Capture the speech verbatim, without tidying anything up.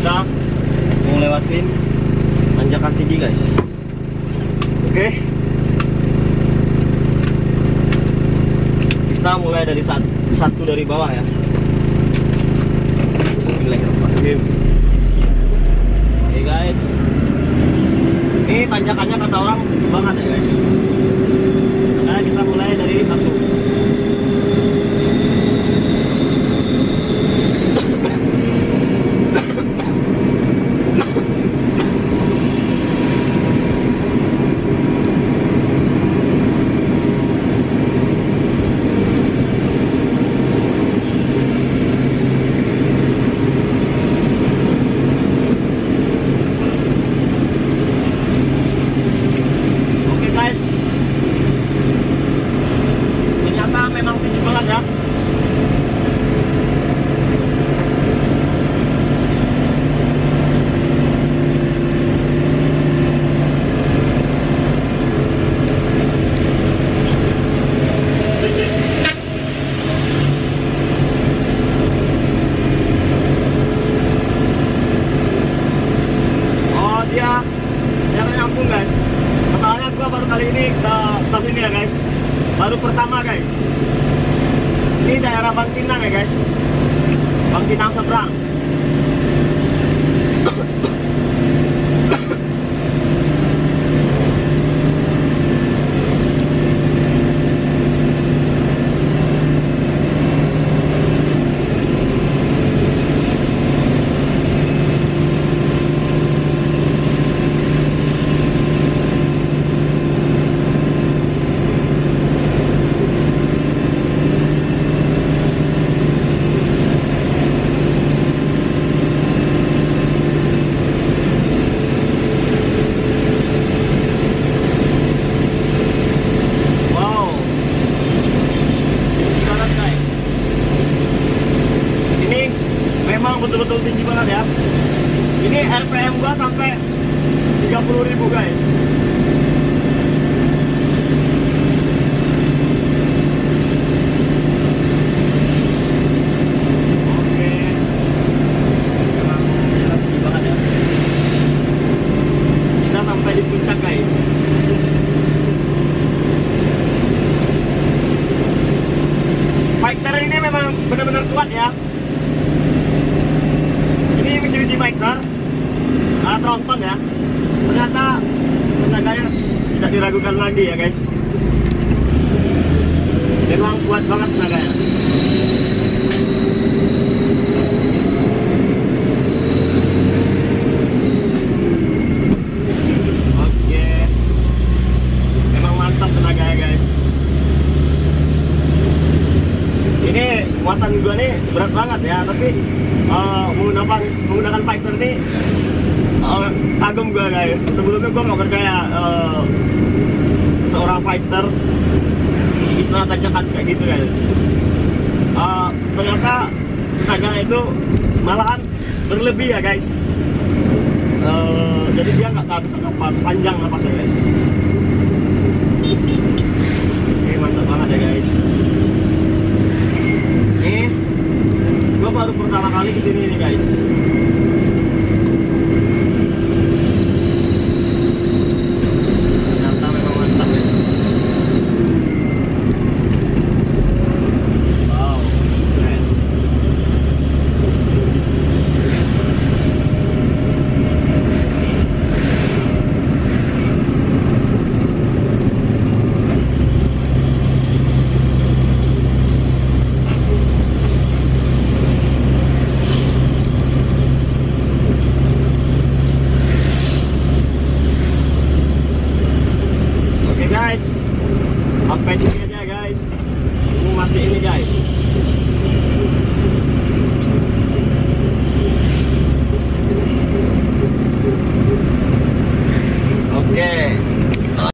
kita mau lewatin tanjakan tinggi guys. Oke, kita mulai dari satu, satu dari bawah ya. Bismillahirrahmanirrahim. Oke guys, ini tanjakannya kata orang banget ya guys. Nah, kita mulai dari satu. Memang tinggi banget ya. Oh dia, dia nyambung guys. Masalahnya gua baru kali ini ke ke sini ya guys. Baru pertama guys. Ini daerah Bangkinang ya guys. Bangkinang seberang. Betul-betul tinggi banget ya. Ini R P M gua sampai tiga puluh ribu guys. Oke, memang tinggi banget ya. Kita sampai di puncak guys. Fighter ini memang benar-benar kuat ya. Ini misi-misi Fighter uh, tronton ya, ternyata tenaganya tidak diragukan lagi ya guys. Memang kuat banget tenaganya. Oke, memang mantap tenaganya guys. Ini muatan gua nih berat banget ya, tapi uh, menggunakan menggunakan Fighter ini uh, kagum gua guys. Sebelumnya gua nggak percaya uh, seorang fighter bisa tanjakan kayak gitu guys. Uh, ternyata tenaganya itu malahan berlebih ya guys. Uh, jadi dia nggak kehabisan napas, panjang napasnya guys. Oke, mantap banget ya guys. Ini gua baru pertama kali kesini nih guys.